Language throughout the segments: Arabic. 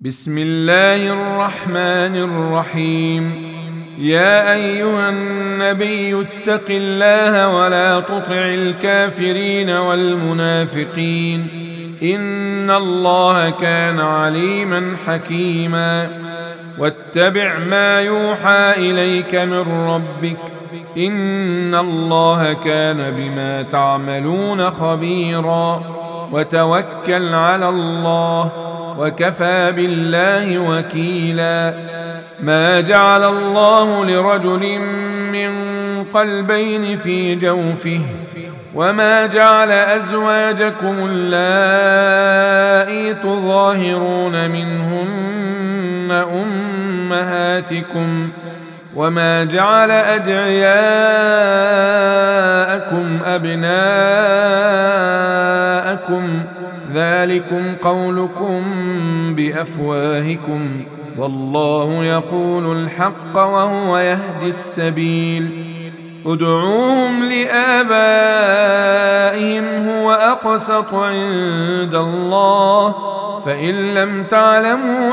بسم الله الرحمن الرحيم. يا أيها النبي اتق الله ولا تطع الكافرين والمنافقين، إن الله كان عليما حكيما. واتبع ما يوحى إليك من ربك، إن الله كان بما تعملون خبيرا. وتوكل على الله، وكفى بالله وكيلا. ما جعل الله لرجل من قلبين في جوفه، وما جعل أزواجكم اللائي تظاهرون منهن أمهاتكم، وما جعل أدعياءكم أبناءكم، ذلكم قولكم بأفواهكم، والله يقول الحق وهو يهدي السبيل. ادعوهم لآبائهم هو أقسط عند الله، فإن لم تعلموا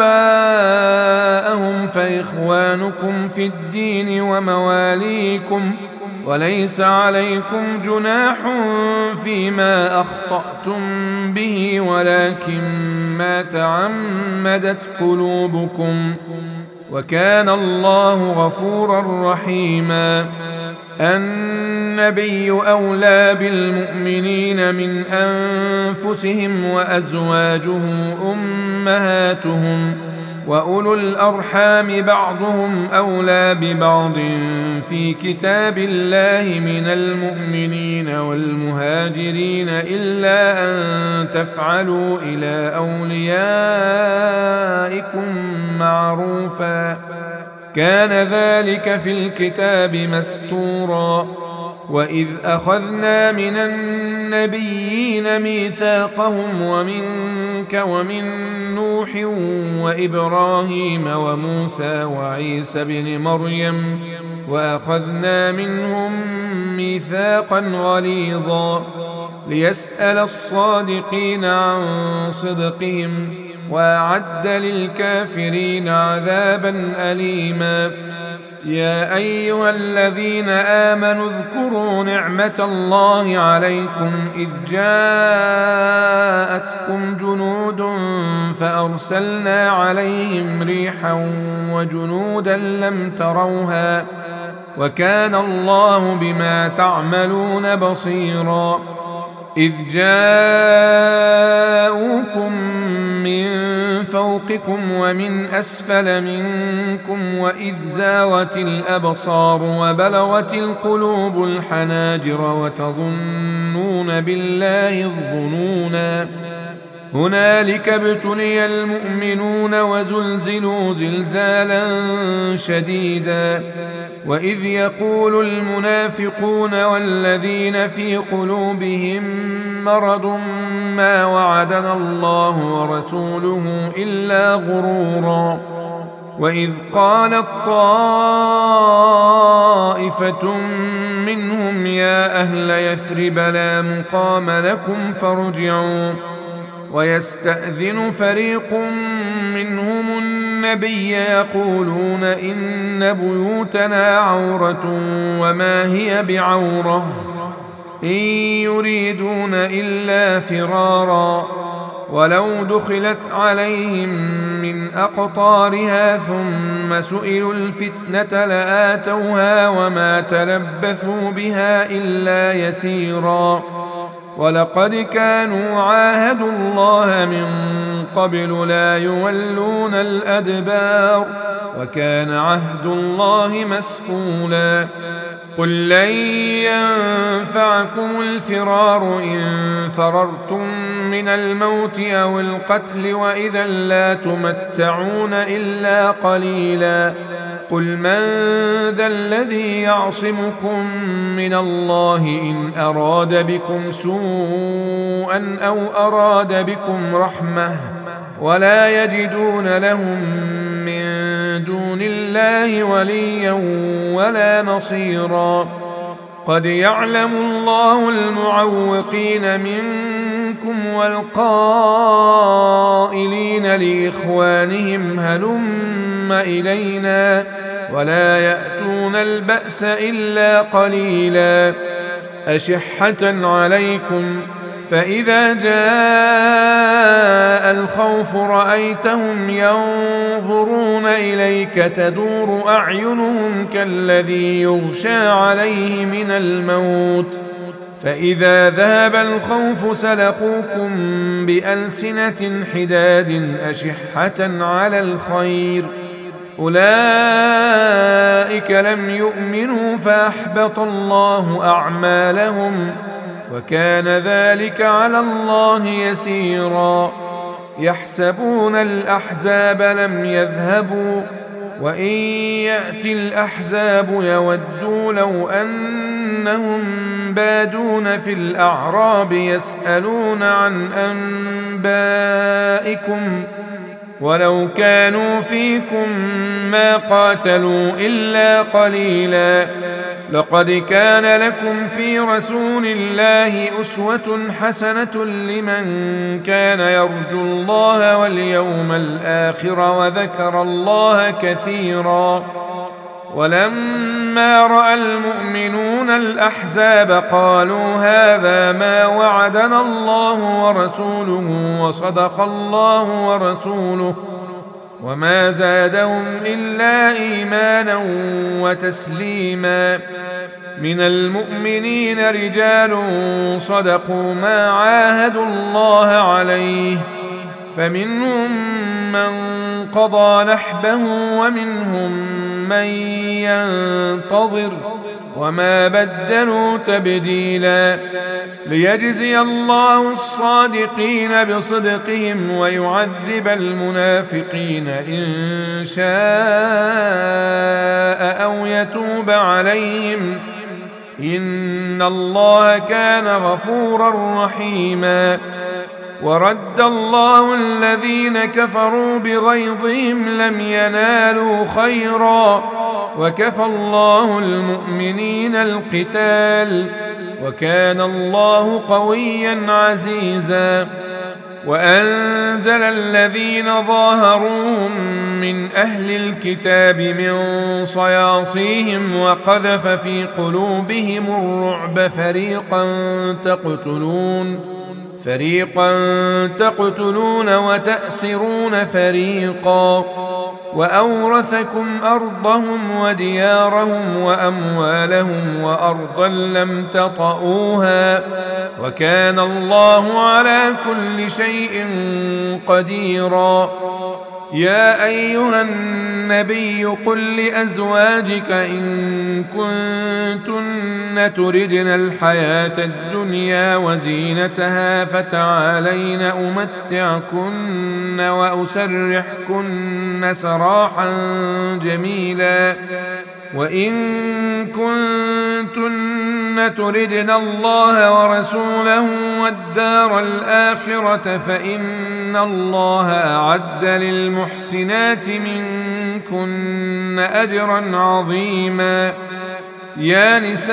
آباءهم فإخوانكم في الدين ومواليكم، وليس عليكم جناح فيما أخطأتم به، ولكن ما تعمدت قلوبكم، وكان الله غفورا رحيما. النبي أولى بالمؤمنين من أنفسهم، وأزواجه أمهاتهم، وأولو الأرحام بعضهم أولى ببعض في كتاب الله من المؤمنين والمهاجرين، إلا أن تفعلوا إلى أوليائكم معروفا، كان ذلك في الكتاب مستورا. وإذ أخذنا من النبيين ميثاقهم ومنك ومن نوح وإبراهيم وموسى وعيسى بن مريم، وأخذنا منهم ميثاقا غليظا، ليسأل الصادقين عن صدقهم، وأعد للكافرين عذابا أليما. يا أيها الذين آمنوا اذكروا نعمة الله عليكم إذ جاءتكم جنود فأرسلنا عليهم ريحا وجنودا لم تروها، وكان الله بما تعملون بصيرا. إذ جاءوكم من فوقكم ومن أسفل منكم، وإذ زاغت الأبصار وبلغت القلوب الحناجر، وتظنون بالله الظنونا. هنالك ابتلي المؤمنون وزلزلوا زلزالا شديدا. وإذ يقول المنافقون والذين في قلوبهم مرض ما وعدنا الله ورسوله إلا غرورا. وإذ قالت طائفة منهم يا أهل يثرب لا مقام لكم فارجعوا، ويستأذن فريق منهم النبي يقولون إن بيوتنا عورة وما هي بعورة، إن يريدون إلا فرارا، ولو دخلت عليهم من أقطارها ثم سئلوا الفتنة لآتوها وما تلبثوا بها إلا يسيرا. ولقد كانوا عاهدوا الله من قبل لا يولون الأدبار، وكان عهد الله مسئولا. قل لن ينفعكم الفرار إن فررتم من الموت أو القتل، وإذا لا تمتعون إلا قليلا. قل من ذا الذي يعصمكم من الله إن أراد بكم سوءا أو أراد بكم رحمة، ولا يجدون لهم من دون الله وليا ولا نصيرا. قد يعلم الله المعوقين منكم منكم والقائلين لإخوانهم هلم إلينا ولا يأتون البأس إلا قليلا أشحة عليكم فإذا جاء الخوف رأيتهم ينظرون إليك تدور أعينهم كالذي يغشى عليه من الموت فإذا ذهب الخوف سلقوكم بألسنة حداد أشحة على الخير أولئك لم يؤمنوا فأحبط الله أعمالهم وكان ذلك على الله يسيرا يحسبون الأحزاب لم يذهبوا وإن يأتي الأحزاب يودوا لو أنهم بادون في الأعراب يسألون عن أنبائكم ولو كانوا فيكم ما قاتلوا إلا قليلا لقد كان لكم في رسول الله أسوة حسنة لمن كان يرجو الله واليوم الآخر وذكر الله كثيرا ولما رأى المؤمنون الأحزاب قالوا هذا ما وعدنا الله ورسوله وصدق الله ورسوله وما زادهم إلا إيمانا وتسليما من المؤمنين رجال صدقوا ما عاهدوا الله عليه فمنهم من قضى نحبه ومنهم من ينتظر وما بدلوا تبديلا ليجزي الله الصادقين بصدقهم ويعذب المنافقين إن شاء أو يتوب عليهم إن الله كان غفورا رحيما ورد الله الذين كفروا بغيظهم لم ينالوا خيرا وكفى الله المؤمنين القتال وكان الله قويا عزيزا وأنزل الذين ظاهروهم من أهل الكتاب من صياصيهم وقذف في قلوبهم الرعب فريقا تقتلون وتأسرون فريقا وأورثكم أرضهم وديارهم وأموالهم وأرضا لم تطئوها وكان الله على كل شيء قديرا يا أيها النبي قل لأزواجك إن كنتن تردن الحياة الدنيا وزينتها فتعالين أمتعكن وأسرحكن سراحا جميلا وإن كنتن تردن الله ورسوله والدار الآخرة فإن الله أعد للمحسنات منكن أجرا عظيما يا نساء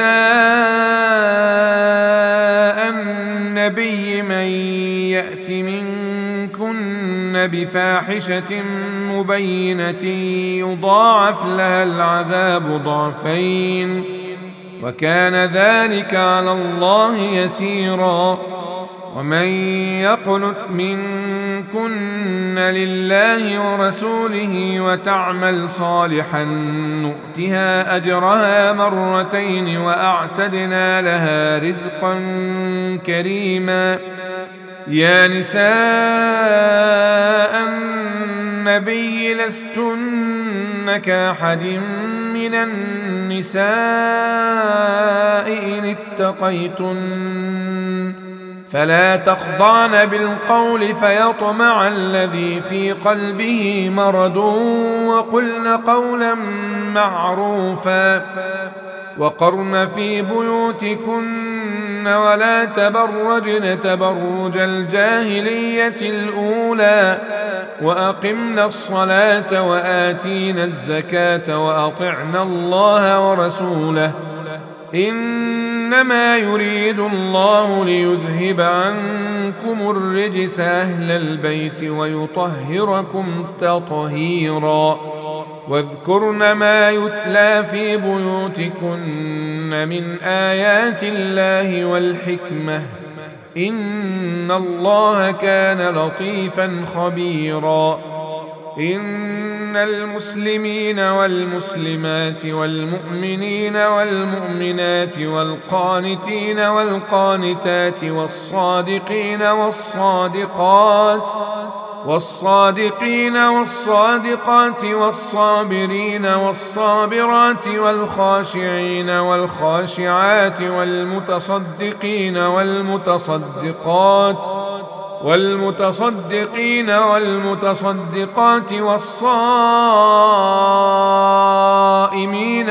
النبي من يأت منكن بفاحشة مبينة يضاعف لها العذاب ضعفين وكان ذلك على الله يسيرا ومن يقنت منكن لله ورسوله وتعمل صالحا نؤتها أجرها مرتين وأعتدنا لها رزقا كريما يا نساء النبي لستن كأحد من النساء إن اتقيتن فلا تخضعن بالقول فيطمع الذي في قلبه مرض وقلن قولا معروفا وقرن في بيوتكن ولا تبرجن تبرج الجاهلية الأولى وأقمن الصلاة وآتينا الزكاة وأطعنا الله ورسوله إنما يريد الله ليذهب عنكم الرجس أهل البيت ويطهركم تطهيرا واذكرن ما يتلى في بيوتكن من آيات الله والحكمة إن الله كان لطيفا خبيرا إن المسلمين والمسلمات والمؤمنين والمؤمنات والقانتين والقانتات والصادقين والصادقات والصابرين والصابرات والخاشعين والخاشعات والمتصدقين والمتصدقات والصائمين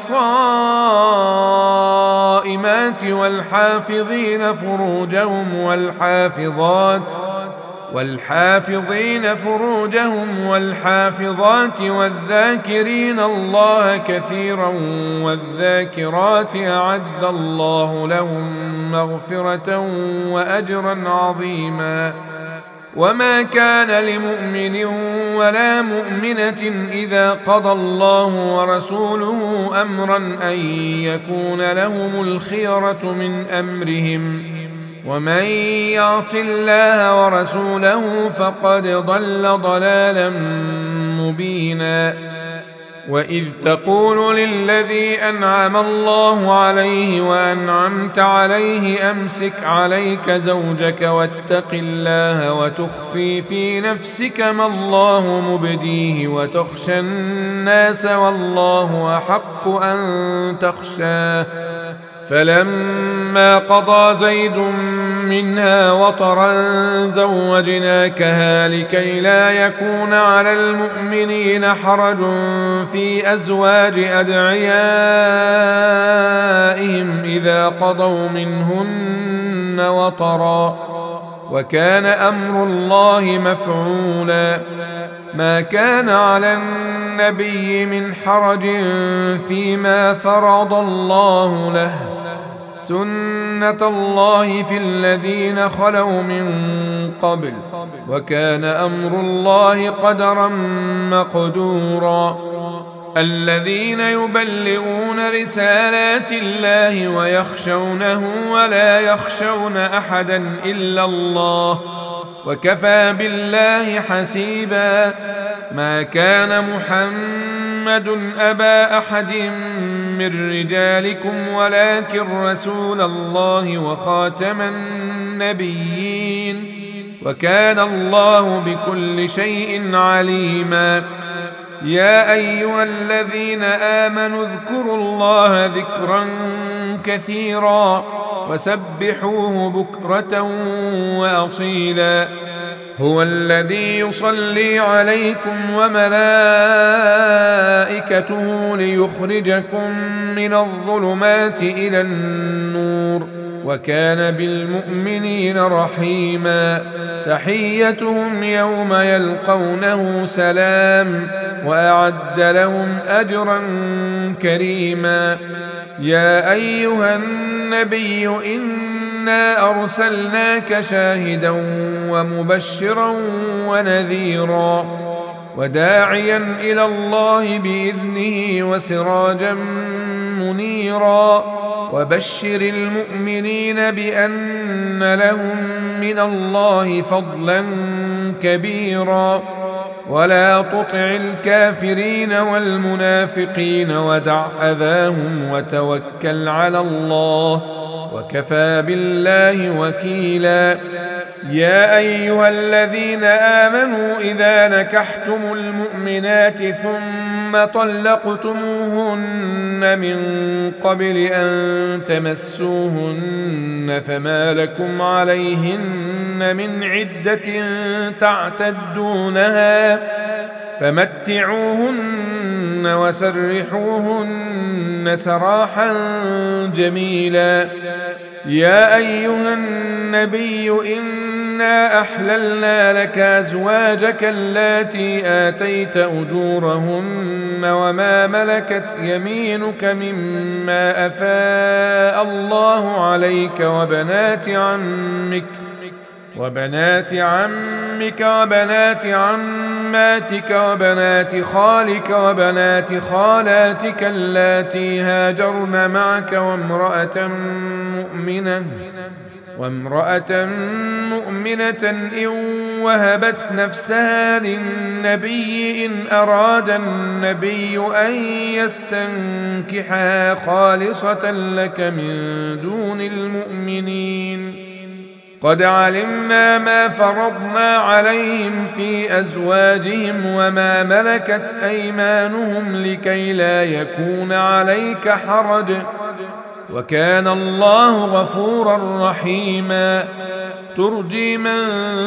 والصائمات والحافظين فروجهم والحافظات والذاكرين الله كثيرا والذاكرات أعد الله لهم مغفرة وأجرا عظيما وما كان لمؤمن ولا مؤمنة إذا قضى الله ورسوله أمرا أن يكون لهم الخيرة من أمرهم ومن يعص الله ورسوله فقد ضل ضلالا مبينا وإذ تقول للذي أنعم الله عليه وأنعمت عليه أمسك عليك زوجك واتق الله وتخفي في نفسك ما الله مبديه وتخشى الناس والله أحق أن تخشاه فلما قضى زيد منها وطرا زوجناكها لكي لا يكون على المؤمنين حرج في أزواج أدعيائهم إذا قضوا منهن وطرا وكان أمر الله مفعولا ما كان على النبي من حرج فيما فرض الله له سنة الله في الذين خلوا من قبل وكان أمر الله قدرا مقدورا الذين يبلغون رسالات الله ويخشونه ولا يخشون أحدا إلا الله وكفى بالله حسيبا ما كان محمد أبا أحد من رجالكم ولكن رسول الله وخاتم النبيين وكان الله بكل شيء عليما يا أيها الذين آمنوا اذكروا الله ذكرا كثيرا وسبحوه بكرة وأصيلا هو الذي يصلي عليكم وملائكته ليخرجكم من الظلمات إلى النور وكان بالمؤمنين رحيما تحيتهم يوم يلقونه سلام وأعد لهم أجرا كريما يا أيها النبي إنا أرسلناك شاهدا ومبشرا ونذيرا وداعيا إلى الله بإذنه وسراجا منيرا وبشر المؤمنين بأن لهم من الله فضلا كبيرا ولا تطع الكافرين والمنافقين ودع أذاهم وتوكل على الله وكفى بالله وكيلا يا أيها الذين آمنوا إذا نكحتم المؤمنات ثم طلقتموهن من قبل أن تمسوهن فما لكم عليهن من عدة تعتدونها فمتعوهن وسرحوهن سراحا جميلا يا أيها النبي إن إنا أحللنا لك أزواجك اللاتي آتيت أجورهن وما ملكت يمينك مما أفاء الله عليك وبنات عمك وبنات عماتك وبنات خالك وبنات خالاتك اللاتي هاجرن معك وامرأة مؤمنة إن وهبت نفسها للنبي إن أراد النبي أن يستنكحها خالصة لك من دون المؤمنين. قد علمنا ما فرضنا عليهم في أزواجهم وما ملكت أيمانهم لكي لا يكون عليك حرج، وكان الله غفورا رحيما. ترجي من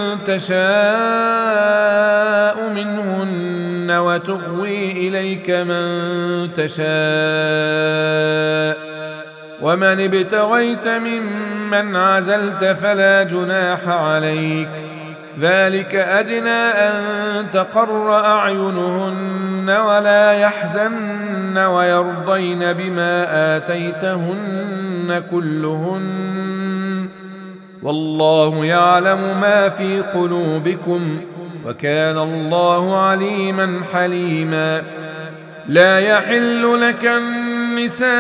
تشاء منهن وتغوي إليك من تشاء، ومن ابتغيت ممن عزلت فلا جناح عليك، ذلك أدنى أن تقر أعينهن ولا يحزن ويرضين بما آتيتهن كلهن، والله يعلم ما في قلوبكم، وكان الله عليما حليما. لا يحل لك النساء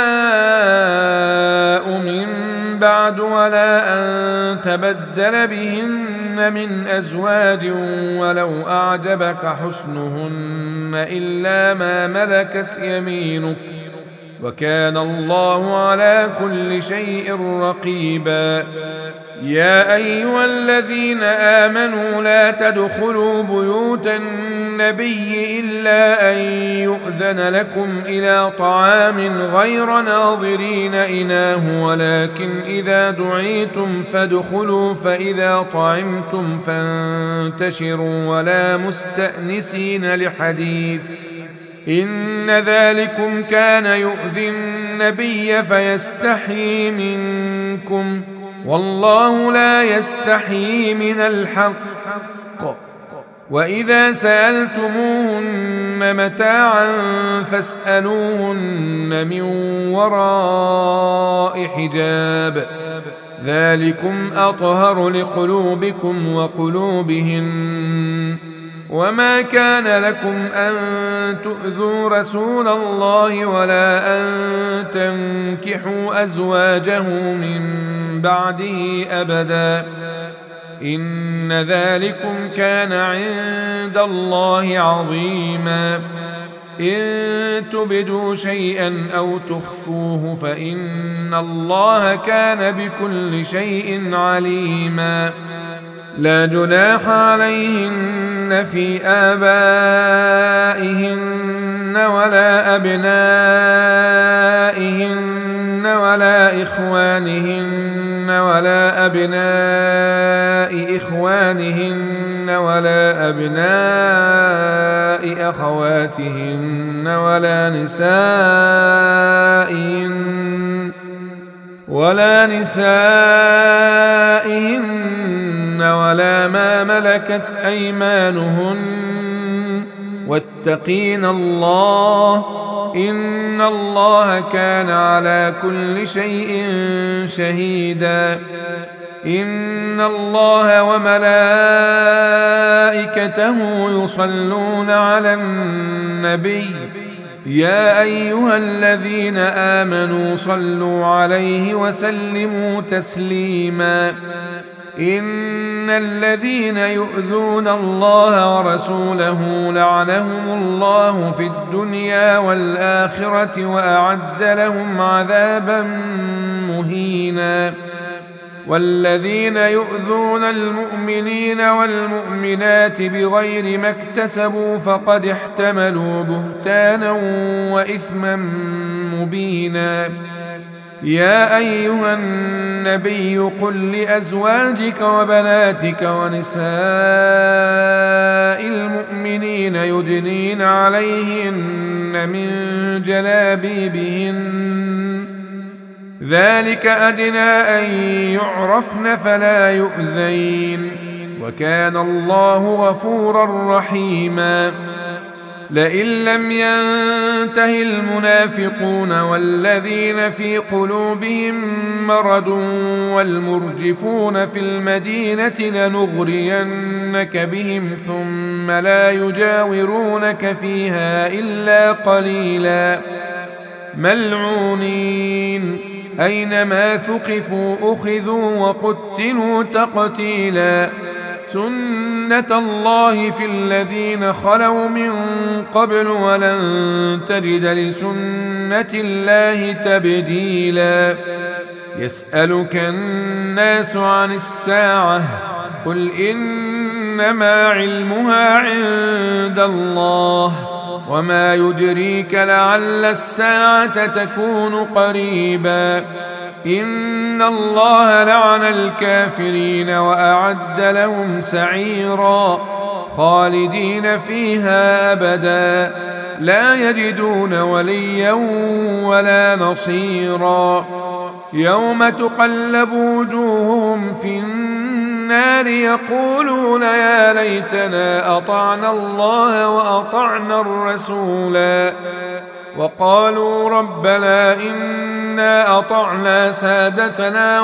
من بعد ولا أن تبدل بهن من أزواج ولو أعجبك حسنهن إلا ما ملكت يمينك، وكان الله على كل شيء رقيبا. يا أيها الذين آمنوا لا تدخلوا بيوت النبي إلا أن يؤذن لكم إلى طعام غير ناظرين إناه، ولكن إذا دعيتم فادخلوا، فإذا طعمتم فانتشروا ولا مستأنسين لحديث، إن ذلكم كان يؤذي النبي فيستحيي منكم، والله لا يستحيي من الحق. وإذا سألتموهن متاعا فاسألوهن من وراء حجاب، ذلكم أطهر لقلوبكم وقلوبهن. وما كان لكم أن تؤذوا رسول الله ولا أن تنكحوا أزواجه من بعده أبدا، إن ذلكم كان عند الله عظيما. إن تبدوا شيئا أو تخفوه فإن الله كان بكل شيء عليما. لا جناح عليهن في آبائهن ولا أبنائهن ولا إخوانهن ولا أبناء إخوانهن ولا أبناء أخواتهن ولا نسائهن ولا ما ملكت أيمانهن، واتقين الله إن الله كان على كل شيء شهيدا. إن الله وملائكته يصلون على النبي، يا أيها الذين آمنوا صلوا عليه وسلموا تسليما. إن الذين يؤذون الله ورسوله لعنهم الله في الدنيا والآخرة وأعد لهم عذابا مهينا. والذين يؤذون المؤمنين والمؤمنات بغير ما اكتسبوا فقد احتملوا بهتانا وإثما مبينا. يا أيها النبي قل لأزواجك وبناتك ونساء المؤمنين يدنين عليهن من جلابيبهن، ذلك أدنى أن يعرفن فلا يؤذين وكان الله غفورا رحيما لئن لم ينته المنافقون والذين في قلوبهم مرض والمرجفون في المدينة لنغرينك بهم ثم لا يجاورونك فيها إلا قليلا ملعونين أينما ثقفوا أخذوا وقتلوا تقتيلا سنة الله في الذين خلوا من قبل ولن تجد لسنة الله تبديلا يسألك الناس عن الساعة قل إنما علمها عند الله وما يدريك لعل الساعة تكون قريبا إن الله لعن الكافرين وأعد لهم سعيرا خالدين فيها أبدا لا يجدون وليا ولا نصيرا يوم تقلب وجوههم في النار يقولون يا ليتنا أطعنا الله وأطعنا الرسولا وقالوا ربنا إنا أطعنا سادتنا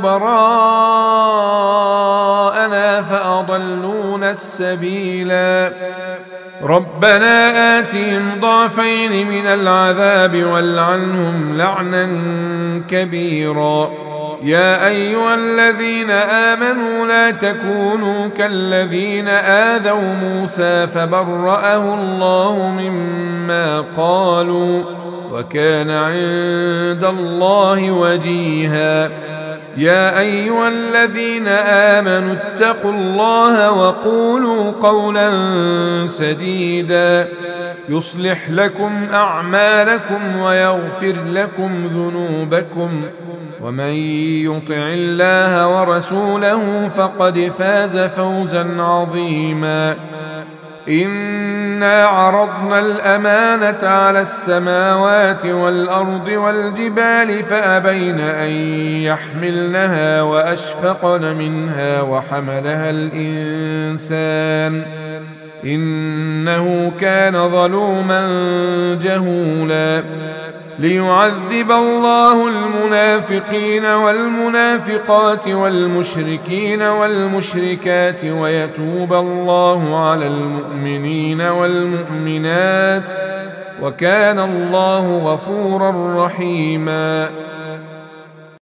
وكبراءنا فأضلونا السبيلا ربنا آتهم ضعفين من العذاب والعنهم لعنا كبيرا يا أيها الذين آمنوا لا تكونوا كالذين آذوا موسى فبرأه الله مما قالوا وكان عند الله وجيها يا أيها الذين آمنوا اتقوا الله وقولوا قولا سديدا يصلح لكم أعمالكم ويغفر لكم ذنوبكم ومن يطع الله ورسوله فقد فاز فوزا عظيما إنا عرضنا الأمانة على السماوات والأرض والجبال فأبين أن يحملنها وأشفقن منها وحملها الإنسان إنه كان ظلوما جهولا ليعذب الله المنافقين والمنافقات والمشركين والمشركات ويتوب الله على المؤمنين والمؤمنات وكان الله غفورا رحيما